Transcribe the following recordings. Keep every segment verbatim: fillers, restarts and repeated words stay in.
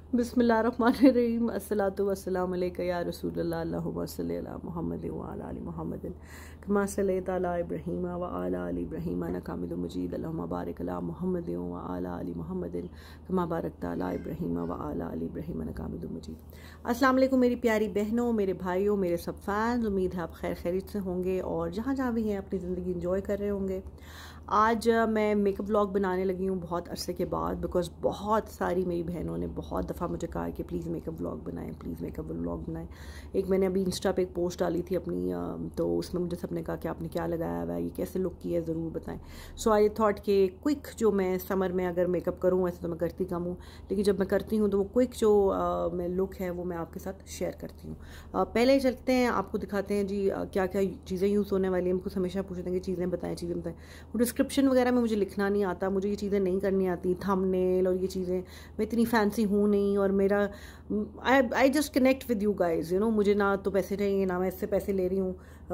बिस्मिल्लाहिर्रहमानिर्रहीम अस्सलातु वस्सलामु अलैका या रसूलल्लाह अल्लाहुम्मा सल्लि अला मुहम्मद व अला आलि मुहम्मद कमा सल्लैता अला इब्राहीम व अला आलि इब्राहीम इन्नका हमीदुम मजीद अल्लाहुम्मा बारिक अला मुहम्मद व अला आलि मुहम्मद कमा बारकता अला इब्राहीम व अला आलि इब्राहीम इन्नका हमीदुम मजीद। अस्सलाम वालेकुम मेरी प्यारी बहनों, मेरे भाइयों, मेरे सब फैंस। उम्मीद है आप खैर खैरियत से होंगे और जहाँ जहाँ भी हैं अपनी ज़िंदगी इंजॉय कर रहे होंगे। आज मैं मेकअप व्लॉग बनाने लगी हूँ बहुत अरसे के बाद, बिकॉज़ बहुत सारी मेरी बहनों ने बहुत दफ़ा मुझे कहा कि प्लीज़ मेकअप व्लॉग बनाएं, प्लीज़ मेकअप व्लॉग बनाएं। एक मैंने अभी इंस्टा पे एक पोस्ट डाली थी अपनी, तो उसमें मुझे सबने कहा कि आपने क्या लगाया हुआ है, ये कैसे लुक की है, ज़रूर बताएं। सो आई थॉट कि क्विक जो मैं समर में अगर मेकअप करूँ, वैसे तो मैं करती कम हूँ, लेकिन जब मैं करती हूँ तो वो क्विक जो आ, मैं लुक है वो मैं आपके साथ शेयर करती हूँ। पहले चलते हैं, आपको दिखाते हैं जी आ, क्या क्या चीज़ें यूज़ होने वाली हैं। हमको हमेशा पूछते हैं कि चीज़ें बताएं, चीज़ें बताएं। वो डिस्क्रिप्शन वगैरह में मुझे लिखना नहीं आता, मुझे ये चीज़ें नहीं करनी आती, थंबनेल और ये चीज़ें मैं इतनी फैंसी हूँ नहीं। और मेरा I I just connect with you guys, you know. मुझे ना तो पैसे चाहिए, ना मैं इससे पैसे ले रही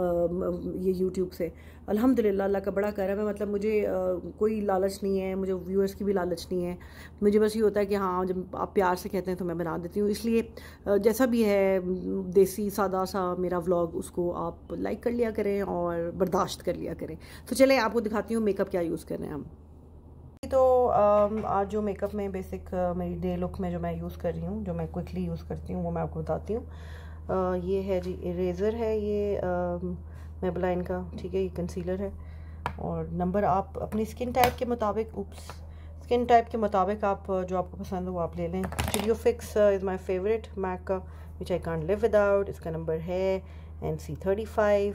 हूँ ये यूट्यूब से। अल्हम्दुलिल्लाह, अल्लाह का बड़ा करम है। मतलब मुझे आ, कोई लालच नहीं है, मुझे व्यूअर्स की भी लालच नहीं है। मुझे बस ये होता है कि हाँ, जब आप प्यार से कहते हैं तो मैं बना देती हूँ। इसलिए जैसा भी है देसी सादा सा मेरा व्लॉग, उसको आप लाइक कर लिया करें और बर्दाश्त कर लिया करें। तो चलें आपको दिखाती हूँ मेकअप क्या यूज़ कर रहे हैं हम। तो आज जो मेकअप में बेसिक मेरी डे लुक में जो मैं यूज़ कर रही हूँ, जो मैं क्विकली यूज़ करती हूँ, वो मैं आपको बताती हूँ। ये है जी इरेज़र है, ये मेबेलाइन का, ठीक है। ये कंसीलर है और नंबर आप अपनी स्किन टाइप के मुताबिक, उप्स स्किन टाइप के मुताबिक आप जो आपको पसंद हो वो आप ले लें। Studio fix is my favourite MAC का, which I can't live without. इसका नंबर है एन सी थर्टी फाइव।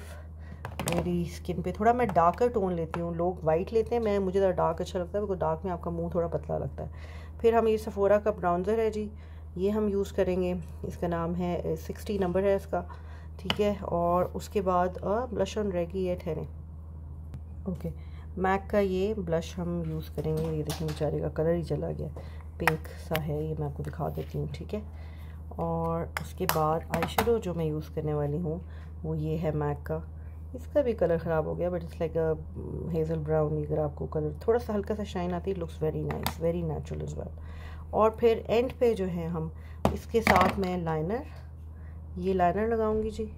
मेरी स्किन पे थोड़ा मैं डार्कर टोन लेती हूँ, लोग वाइट लेते हैं, मैं मुझे ज़रा डार्क अच्छा लगता है, बिकॉज डार्क में आपका मुंह थोड़ा पतला लगता है। फिर हम ये सफोरा का ब्राउन्ज़र है जी, ये हम यूज़ करेंगे। इसका नाम है सिक्सटी नंबर है इसका, ठीक है। और उसके बाद ब्लश ऑन रेगी है ठहरे, ओके। मैक का ये ब्लश हम यूज़ करेंगे। ये देखिए बेचारे का कलर ही चला गया, पिंक सा है, ये मैं आपको दिखा देती हूँ, ठीक है। और उसके बाद आई शेडो जो मैं यूज़ करने वाली हूँ वो ये है मैक का। इसका भी कलर ख़राब हो गया, but it's like a hazel brown. अगर आपको कलर थोड़ा सा हल्का सा शाइन आती है, looks very nice, very natural is well. और फिर एंड पे जो है हम इसके साथ में लाइनर, ये लाइनर लगाऊंगी जी।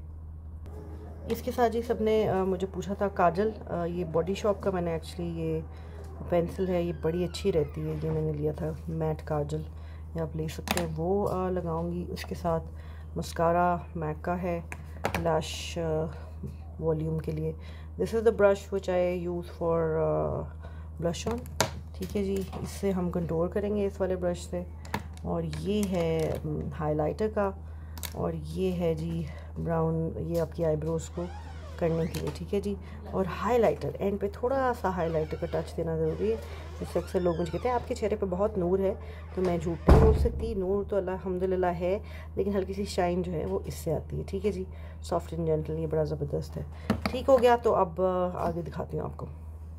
इसके साथ जी सबने uh, मुझे पूछा था काजल, uh, ये बॉडी शॉप का मैंने एक्चुअली ये पेंसिल है, ये बड़ी अच्छी रहती है, ये मैंने लिया था मैट काजल, ये आप ले सकते हैं, वो uh, लगाऊंगी। उसके साथ मस्कारा मैक का है लैश वॉल्यूम के लिए। This is the brush which I use for blush on, ठीक है जी। इससे हम कंट्रोल करेंगे इस वाले ब्रश से। और ये है हाइलाइटर का, और ये है जी ब्राउन, ये आपकी आईब्रोज़ को करने के लिए, ठीक है जी। और हाइलाइटर एंड पे थोड़ा सा हाइलाइटर का टच देना ज़रूरी है, जिससे अक्सर लोग मुझे कहते हैं आपके चेहरे पे बहुत नूर है, तो मैं झूठ नहीं बोल सकती, नूर तो अल्हम्दुलिल्लाह है, लेकिन हल्की सी शाइन जो है वो इससे आती है, ठीक है जी। सॉफ्ट एंड जेंटल, ये बड़ा ज़बरदस्त है। ठीक हो गया, तो अब आगे दिखाती हूँ आपको।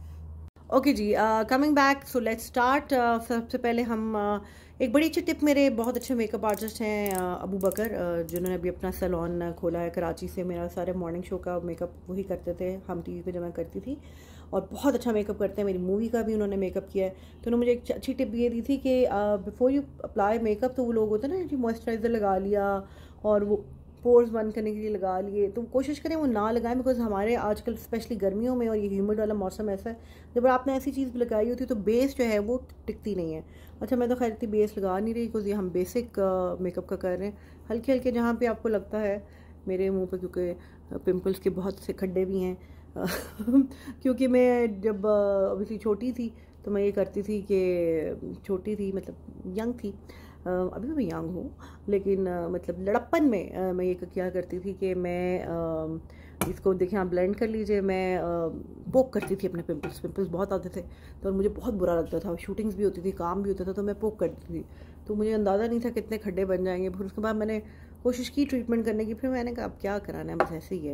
ओके जी, coming back, so let's start. सबसे पहले हम uh, एक बड़ी अच्छी टिप, मेरे बहुत अच्छे मेकअप आर्टिस्ट हैं uh, अबू बकर, uh, जिन्होंने अभी अपना सैलून खोला है कराची से। मेरा सारे मॉर्निंग शो का मेकअप वही करते थे, हम टीवी पे जब मैं करती थी, और बहुत अच्छा मेकअप करते हैं। मेरी मूवी का भी उन्होंने मेकअप किया है, तो उन्होंने मुझे एक अच्छी टिप ये दी थी कि बिफोर यू अप्लाई मेकअप, तो वो लोग होते हैं ना कि मॉइस्चराइज़र लगा लिया और वो पोर्स बंद करने के लिए लगा लिए, तो कोशिश करें वो ना लगाएं, बिकॉज हमारे आजकल स्पेशली गर्मियों में और ये ह्यूमिड वाला मौसम ऐसा है, जब आपने ऐसी चीज़ लगाई होती है तो बेस जो है वो टिकती नहीं है। अच्छा, मैं तो खैर इतनी बेस लगा नहीं रही, बिकॉज ये हम बेसिक मेकअप का कर रहे हैं। हल्के हल्के जहाँ पे आपको लगता है, मेरे मुंह पे क्योंकि पिंपल्स के बहुत से खड्डे भी हैं क्योंकि मैं जब अभी छोटी थी तो मैं ये करती थी कि छोटी थी मतलब यंग थी, अभी भी मैं यंग हूँ, लेकिन मतलब लड़प्पन में मैं ये क्या करती थी कि मैं इसको देखें आप ब्लेंड कर लीजिए, मैं पोक करती थी अपने पिंपल्स पिंपल्स बहुत आते थे, तो मुझे बहुत बुरा लगता था। शूटिंग्स भी होती थी, काम भी होता था, तो मैं पोक करती थी, तो मुझे अंदाज़ा नहीं था कितने खड्डे बन जाएंगे। फिर उसके बाद मैंने कोशिश की ट्रीटमेंट करने की, फिर मैंने कहा अब क्या कराना है, बस ऐसे ही है,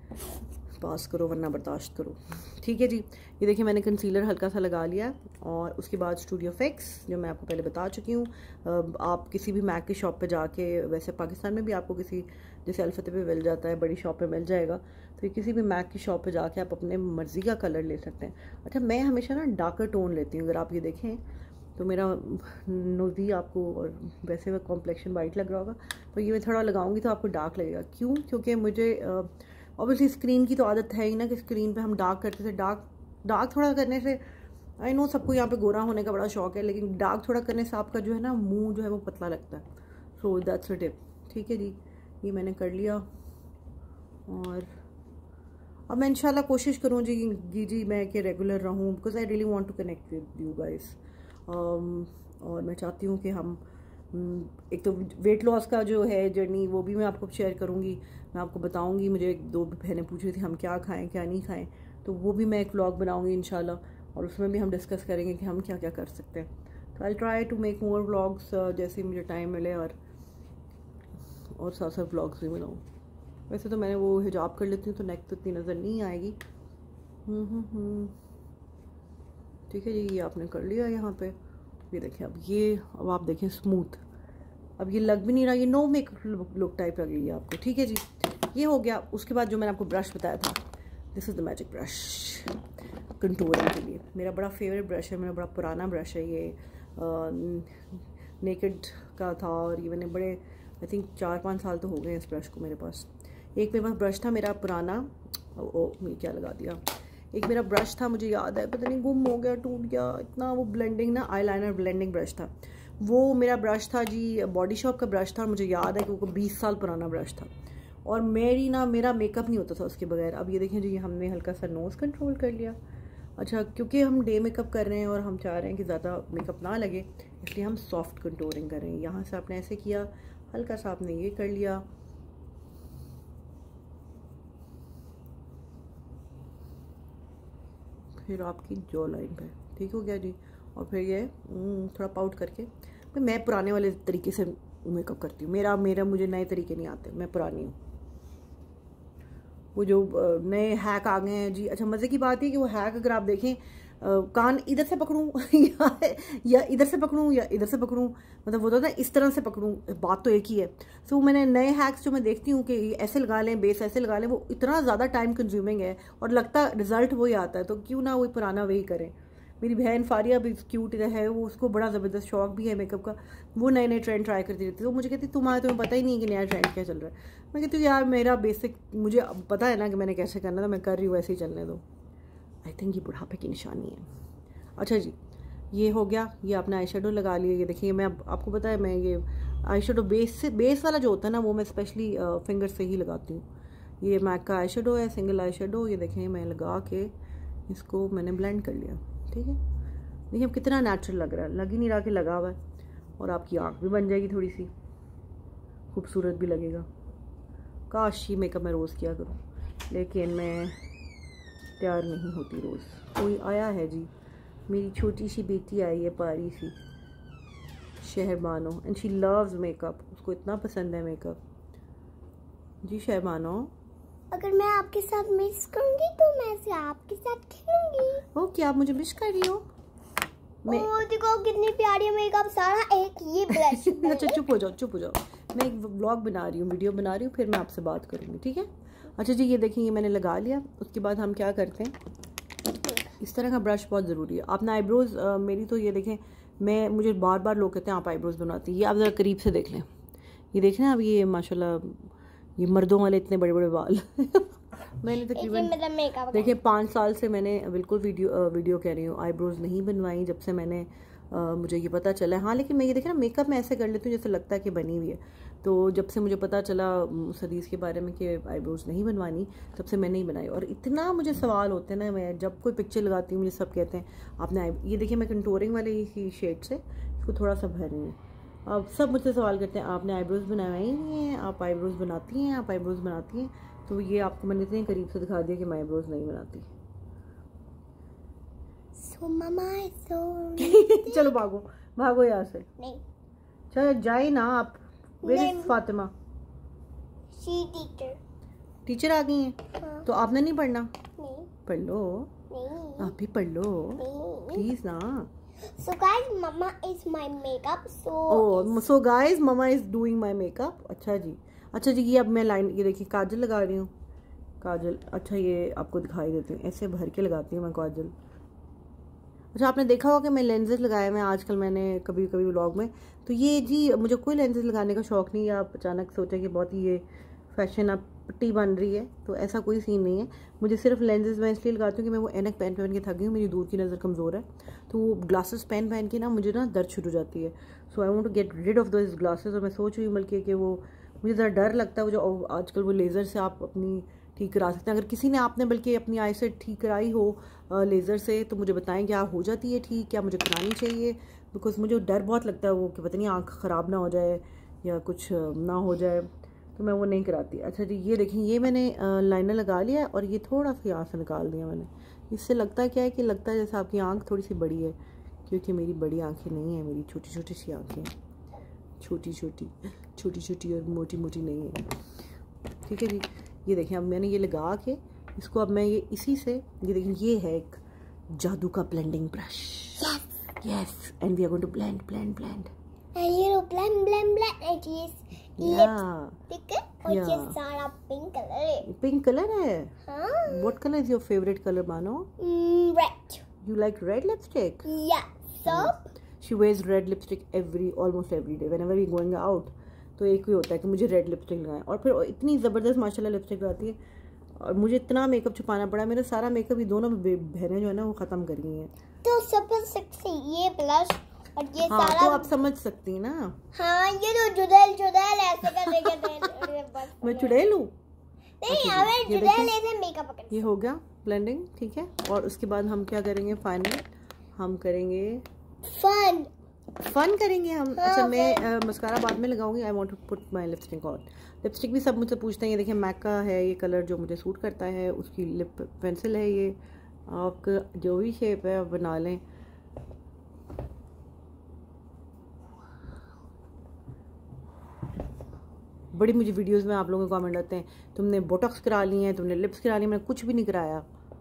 पास करो वरना बर्दाश्त करो, ठीक है जी। ये देखिए मैंने कंसीलर हल्का सा लगा लिया, और उसके बाद स्टूडियो फिक्स जो मैं आपको पहले बता चुकी हूँ। आप किसी भी मैक की शॉप पे जाके, वैसे पाकिस्तान में भी आपको किसी जैसे अल्फते पे मिल जाता है, बड़ी शॉप पे मिल जाएगा, तो किसी भी मैक की शॉप पे जाके आप अपने मर्ज़ी का कलर ले सकते हैं। अच्छा, मैं हमेशा ना डार्कर टोन लेती हूँ, अगर आप ये देखें तो मेरा नोज़ी आपको, और वैसे वह कॉम्प्लेक्शन वाइट लग रहा होगा, पर ये मैं थोड़ा लगाऊंगी तो आपको डार्क लगेगा। क्यों? क्योंकि मुझे ऑब्वियसली स्क्रीन की तो आदत है ही ना कि स्क्रीन पे हम डार्क करते थे। डार्क डार्क थोड़ा करने से, आई नो सबको यहाँ पे गोरा होने का बड़ा शौक है, लेकिन डार्क थोड़ा करने से आपका जो है ना मुंह जो है वो पतला लगता है। So that's a tip. ठीक है जी, ये मैंने कर लिया। और अब मैं इंशाल्लाह कोशिश करूँ जी जी जी मैं कि रेगुलर रहूँ, because I really want to connect with you guys. और मैं चाहती हूँ कि हम um, एक तो वेट लॉस का जो है जर्नी वो भी मैं आपको शेयर करूँगी, मैं आपको बताऊँगी। मुझे एक दो बहनें पूछ रही थी हम क्या खाएं क्या नहीं खाएं, तो वो भी मैं एक व्लॉग बनाऊँगी इंशाल्लाह, और उसमें भी हम डिस्कस करेंगे कि हम क्या क्या कर सकते हैं। तो I try to make more vlogs जैसे मुझे टाइम मिले, और और साथ साथ व्लॉग्स भी बनाऊँ। वैसे तो मैंने वो हिजाब कर लेती हूँ तो नेक तो इतनी नज़र नहीं आएगी। ठीक है जी, ये आपने कर लिया यहाँ पे। ये देखें, अब ये अब आप देखें स्मूथ, अब ये लग भी नहीं रहा, ये नो मेक लुक टाइप लग रही है आपको। ठीक है जी, ये हो गया। उसके बाद जो मैंने आपको ब्रश बताया था, this is the magic brush contouring के लिए। मेरा बड़ा फेवरेट ब्रश है, मेरा बड़ा पुराना ब्रश है ये, नेकेड का था, और ये मैंने बड़े आई थिंक चार पाँच साल तो हो गए इस ब्रश को मेरे पास। एक मेरे पास ब्रश था मेरा पुराना, ओ मैं क्या लगा दिया, एक मेरा ब्रश था मुझे याद है, पता नहीं गुम हो गया, टूट गया इतना, वो ब्लेंडिंग ना आईलाइनर ब्लेंडिंग ब्रश था, वो मेरा ब्रश था जी, बॉडी शॉप का ब्रश था। मुझे याद है कि वो बीस साल पुराना ब्रश था, और मेरी ना मेरा मेकअप नहीं होता था उसके बगैर। अब ये देखें जी, हमने हल्का सा नोज़ कंट्रोल कर लिया। अच्छा, क्योंकि हम डे मेकअप कर रहे हैं और हम चाह रहे हैं कि ज़्यादा मेकअप ना लगे, इसलिए हम सॉफ्ट कंटूरिंग कर रहे हैं। यहाँ से आपने ऐसे किया, हल्का सा आपने ये कर लिया, फिर आपकी जॉ लाइन पे ठीक हो गया जी। और फिर ये थोड़ा पाउट करके, मैं पुराने वाले तरीके से मेकअप करती हूँ, मेरा मेरा मुझे नए तरीके नहीं आते, मैं पुरानी हूँ। वो जो नए हैक आ गए हैं जी। अच्छा, मज़े की बात है कि वो हैक अगर आप देखें, कान इधर से पकड़ूं या या इधर से पकड़ूं या इधर से पकड़ूं, मतलब वो तो ना इस तरह से पकड़ूं, बात तो एक ही है। सो मैंने नए हैक्स जो मैं देखती हूँ कि ऐसे लगा लें, बेस ऐसे लगा लें, वो इतना ज़्यादा टाइम कंज्यूमिंग है और लगता रिजल्ट वही आता है, तो क्यों ना वही पुराना वही करें। मेरी बहन फारिया भी क्यूट है, वो उसको बड़ा ज़बरदस्त शौक भी है मेकअप का, वो नए नए ट्रेंड ट्राई करती रहती है। तो मुझे कहती तुम्हारा तुम्हें पता ही नहीं कि नया ट्रेंड क्या चल रहा है। मैं कहती हूँ यार मेरा बेसिक मुझे पता है ना कि मैंने कैसे करना था, मैं कर रही हूँ वैसे ही चलने दो। आई थिंक ये बुढ़ापे की निशानी है। अच्छा जी, ये हो गया, ये आपने आई शेडो लगा लिया। ये देखिए, मैं आपको पता है मैं ये आई शेडो बेस से बेस वाला जो होता है ना, वो मैं स्पेशली फिंगर से ही लगाती हूँ। ये मैक का आई शेडो है, सिंगल आई शेडो। ये देखें, मैं लगा के इसको मैंने ब्लेंड कर लिया। ठीक है, देखिए अब कितना नेचुरल लग रहा है, लग ही नहीं रहा कि लगा हुआ है। और आपकी आँख भी बन जाएगी, थोड़ी सी खूबसूरत भी लगेगा। काश ये मेकअप मैं रोज़ किया करूँ, लेकिन मैं तैयार नहीं होती रोज़। कोई आया है जी, मेरी छोटी सी बेटी आई है, पारी सी Shehrbano, and she loves makeup, उसको इतना पसंद है मेकअप जी। शहरबानो, अगर मैं आपके साथ मिस करूंगी तो मैं से आपके साथ खेलूंगी। ओ क्या आप मुझे मिस कर रही हो? मैं ओ देखो कितनी प्यारी मेकअप, सारा एक ये ब्रश अच्छा चुप हो जाओ, चुप हो जाओ, मैं एक व्लॉग बना रही हूँ, वीडियो बना रही हूँ, फिर मैं आपसे बात करूँगी, ठीक है? अच्छा जी, ये देखें, ये मैंने लगा लिया। उसके बाद हम क्या करते हैं, इस तरह का ब्रश बहुत ज़रूरी है। आपने आईब्रोज़, मेरी तो ये देखें, मैं मुझे बार बार लोग कहते हैं आप आईब्रोज़ बनाती हैं। ये आप ज़रा करीब से देख लें, ये देख लें अब, ये माशाल्लाह ये मर्दों वाले इतने बड़े बड़े बाल मैंने तकरीबन देखिए पाँच साल से मैंने बिल्कुल वीडियो वीडियो कह रही हूँ आईब्रोज़ नहीं बनवाई, जब से मैंने आ, मुझे ये पता चला। हाँ, लेकिन मैं ये देखें ना, मेकअप में ऐसे कर लेती हूँ जैसे लगता है कि बनी हुई है। तो जब से मुझे पता चला उस हदीस के बारे में कि आईब्रोज़ नहीं बनवानी, तब से मैं नहीं बनाई। और इतना मुझे सवाल होते हैं ना, मैं जब कोई पिक्चर लगाती हूँ मुझे सब कहते हैं आपने, ये देखिए मैं कंटूरिंग वाले ही शेड से इसको थोड़ा सा भर रही हूँ। अब सब मुझसे सवाल करते हैं आपने आईब्रोज़ बनवाई नहीं है, आप आईब्रोज़ बनाती हैं, आप आईब्रोज़ बनाती हैं। तो ये आपको मैंने इतने करीब से दिखा दिया कि मैं आईब्रोज़ नहीं बनाती। so, mama, so... चलो भागो भागो यहाँ से, नहीं चलो जाए ना आप। Where is Fatima? She teacher teacher आ गई हैं। हाँ। तो आपने नहीं पढ़ना? नहीं पढ़ लो, नहीं आप भी पढ़ लो प्लीज ना। So guys, mama is my makeup. So oh, so guys, mama is doing my makeup. अच्छा जी, अच्छा जी, ये अब मैं लाइन, ये देखिए काजल लगा रही हूँ, काजल। अच्छा, ये आपको दिखाई देती हूँ, ऐसे भर के लगाती हूँ मैं काजल। अच्छा, आपने देखा होगा कि मैं लेंजेस लगाए हुए हैं आजकल, मैंने कभी कभी व्लॉग में। तो ये जी मुझे कोई लेंजेस लगाने का शौक़ नहीं है। आप अचानक सोचा कि बहुत ही ये फैशन अब पट्टी बन रही है, तो ऐसा कोई सीन नहीं है। मुझे सिर्फ लेंजेस मैं इसलिए लगाती हूँ कि मैं वो ऐनक पहन पहन के थक गई हूँ, मेरी दूर की नज़र कमज़ोर है, तो वो ग्लासेस पहन पहन के ना मुझे ना दर्द शुरू हो जाती है। So I want to get rid of this glasses. और मैं सोच रही हूँ बल्कि कि वो मुझे ज़रा डर लगता है, वो जो आजकल वो लेज़र से आप अपनी ठीक करा सकते हैं। अगर किसी ने आपने बल्कि अपनी आई सेट ठीक कराई हो लेज़र से, तो मुझे बताएं क्या हो जाती है ठीक, क्या मुझे करानी चाहिए। बिकॉज मुझे डर बहुत लगता है वो कि पता नहीं आँख ख़राब ना हो जाए या कुछ ना हो जाए, तो मैं वो नहीं कराती। अच्छा जी, ये देखें, ये मैंने लाइनर लगा लिया है और ये थोड़ा सा यहाँ से निकाल दिया मैंने। इससे लगता क्या है कि लगता है जैसे आपकी आँख थोड़ी सी बड़ी है, क्योंकि मेरी बड़ी आँखें नहीं हैं, मेरी छोटी छोटी सी आँखें हैं, छोटी छोटी छोटी छोटी और मोटी मोटी नहीं है। ठीक है जी, ये देखें, अब मैंने ये लगा के इसको, अब मैं ये इसी से, ये देखें, ये है एक जादू का blending brush. Yes, and we are going to blend blend blend And you know, blend, blend, blend. It is lipstick और ये सारा पिंक कलर है। पिंक कलर है? हाँ। What color is your favorite color, Bano? Mm, red. You like red lipstick? Yeah. So. She wears red lipstick every, almost every day. Whenever we going out, तो एक ही होता है कि मुझे red lipstick लगाएं, और फिर इतनी ज़बरदस्त माशाल्लाह लिपस्टिक लगाती है। और मुझे इतना मेकअप छुपाना पड़ा, मेरा सारा मेकअप ये दोनों बहनें जो है ना वो ख़त्म कर गई हैं। तो सबसे सेक्सी ये ब्लश और ये हाँ, सारा, तो आप समझ सकती हैं ना। हाँ, ये जो चुड़ैल चुड़ैल ऐसे करने के मैं चुड़ैल हूँ? नहीं, हमें चुड़ैल ऐसे मेकअप करना। ये हो गया ब्लेंडिंग, ठीक है। और उसके बाद हम क्या करेंगे फाइनल, हम करेंगे फन फन करेंगे हम। हाँ, अच्छा, मैं मस्कारा बाद में लगाऊंगी। I want to put my lipstick on. Lipstick भी सब मुझसे पूछते हैं। ये देखिए, मैक का है ये कलर जो मुझे सूट करता है, उसकी लिप पेंसिल है ये। आप जो भी शेप है आप बना लें। बड़ी मुझे वीडियोस में आप लोगों के कमेंट आते हैं, तुमने बोटॉक्स करा ली है, तुमने लिप्स करा ली। मैंने कुछ भी नहीं कराया।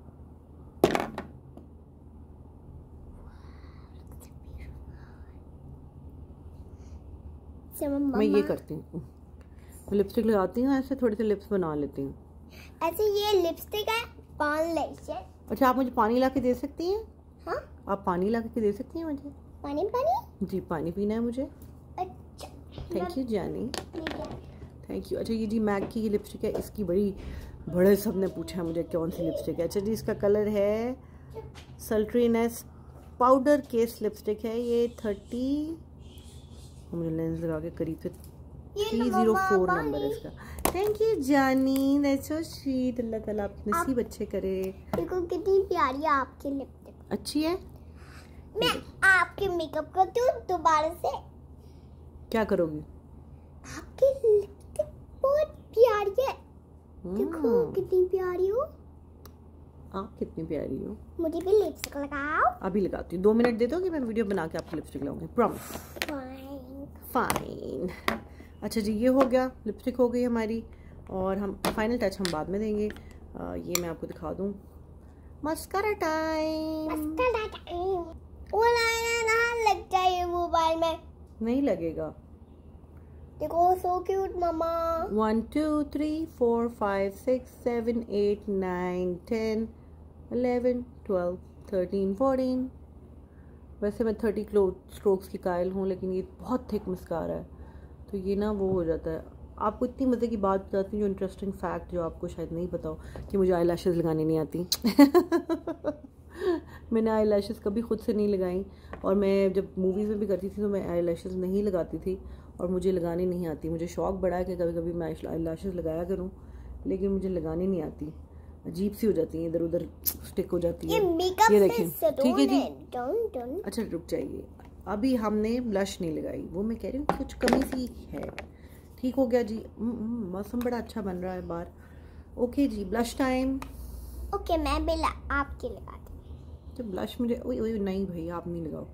मैं ये करती हूँ, लिपस्टिक लगाती हूँ ऐसे, थोड़े से लिप्स बना लेती हूँ ऐसे। ये लिपस्टिक है पान। अच्छा, आप मुझे पानी ला के दे सकती हैं? हाँ? आप पानी ला के दे सकती हैं मुझे? पानी पानी जी, पानी पीना है मुझे। अच्छा, थैंक यू जानी, थैंक यू। अच्छा, ये जी मैक की ये लिपस्टिक है, इसकी बड़ी बड़े सब ने पूछा है मुझे कौन सी लिपस्टिक है। अच्छा जी, इसका कलर है सल्ट्रीनेस पाउडर केस लिपस्टिक है ये। थर्टी, मुझे लेंस लगा के करीब से थ्री जीरो फोर नंबर है इसका। थैंक यू जानी, दैट्स सो स्वीट। अल्लाह ताला आपके नसीब अच्छे करे। देखो कितनी प्यारी है आपकी लिपस्टिक। अच्छी है। मैं आपके मेकअप करती हूँ दोबारा से। क्या करोगी? आपकी लिपस्टिक बहुत प्यारी है। देखो कितनी प्यारी हो। आप कितनी प्यारी हो। मुझे भी लिपस्टिक लगाओ। अभी लगाती हूँ, दो मिनट दे दोगे? मैं वीडियो बना के आपकी लिपस्टिक लगाऊंगी, प्रॉमिस। Fine fine. अच्छा जी, ये हो गया, लिपस्टिक हो गई हमारी। और हम फाइनल टच हम बाद में देंगे। आ, ये मैं आपको दिखा दूँ, मस्कारा टाइम। Mascara time. वो लाइनर ना लग जाए मोबाइल में। नहीं लगेगा। देखो, सो क्यूट मामा। One two three four five six seven eight nine ten eleven twelve thirteen fourteen. वैसे मैं थर्टी क्लो स्ट्रोक्स की कायल हूँ, लेकिन ये बहुत थिक मस्कारा है, तो ये ना वो हो जाता है। आपको इतनी मज़े की बात बताती हूँ, जो इंटरेस्टिंग फैक्ट जो आपको शायद नहीं पता हो, कि मुझे आई लैशेज़ लगाने नहीं आती। मैंने आई लैशेज़ कभी खुद से नहीं लगाई, और मैं जब मूवीज़ में भी करती थी तो मैं आई लैशेज़ नहीं लगाती थी, और मुझे लगानी नहीं आती। मुझे शौक़ बड़ा है कि कभी कभी मैं आई लैशेज़ लगाया करूँ, लेकिन मुझे लगानी नहीं आती। अजीब सी हो जाती है, इधर उधर स्टिक हो जाती है। ये देखें, ठीक है जी। अच्छा रुक जाइए, अभी हमने ब्लश नहीं लगाई, वो मैं कह रही हूँ कुछ कमी सी है। ठीक हो गया जी, मौसम बड़ा अच्छा बन रहा है बाहर। ओके जी, ब्लश टाइम। ओके, मैं भी आपके लगाती हूँ। तो ब्लश मुझे, ओए ओए नहीं भाई, आप नहीं लगाओ।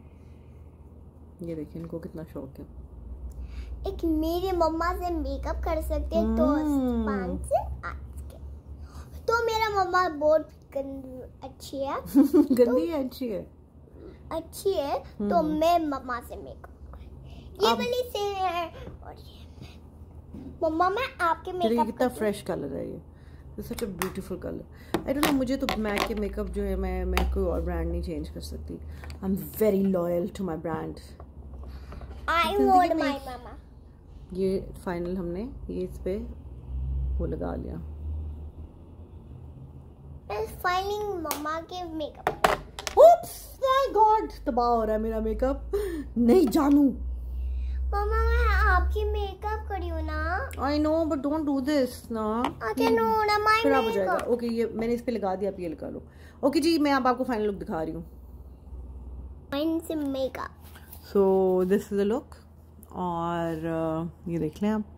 ये देखिए, इनको कितना शौक है। एक मेरी मम्मा से मेकअप कर सकते हैं तो पाँच से आठ के। तो मेरा मम्मा बहुत अच्छी है। गंदी है अच्छी है? अच्छी है, तो मैं मम्मा से मेकअप। ये वाली से है, और ये मम्मा मैं आपके मेकअप। कितना फ्रेश कलर है ये। Such a beautiful colour. I don't know, मुझे तो मैक के मेकअप जो है मैं मैं कोई और ब्रांड नहीं चेंज कर सकती। I am very loyal to my brand. I want my mama. ये फाइनल हमने ये इस पे वो लगा लिया। फाइनलिंग मम्मा के मेकअप। Oops, my God, तबाह हो रहा है मेरा मेकअप। नहीं जानू। मम्मा मैं आपकी मेकअप करी हूँ ना। I know, but don't do this ना। Okay, no, ना my खराब हो makeup. जाएगा। ओके, ये मैंने इस पे लगा दिया, आप ये लगा लो। ओके जी, मैं अब आपको फाइनल लुक दिखा रही हूँ। Mine से makeup. So this is the look और uh, ये देख लें आप।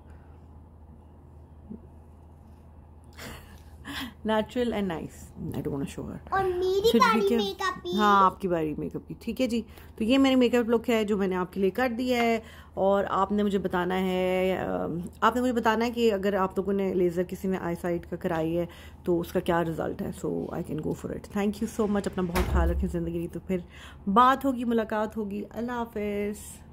Natural and nice. I don't want to show her. और मेरी बारी मेकअप की। हाँ, आपकी बारी मेकअप की। ठीक है जी, तो ये मेरी मेकअप लुक है जो मैंने आपके लिए कर दिया है। और आपने मुझे बताना है आपने मुझे बताना है कि अगर आप लोगों ने लेज़र किसी ने आई साइड का कराई है तो उसका क्या रिजल्ट है। So I can go for it. Thank you so much. अपना बहुत ख्याल रखें ज़िंदगी। तो फिर बात होगी, मुलाकात होगी। अल्लाह हाफिज़।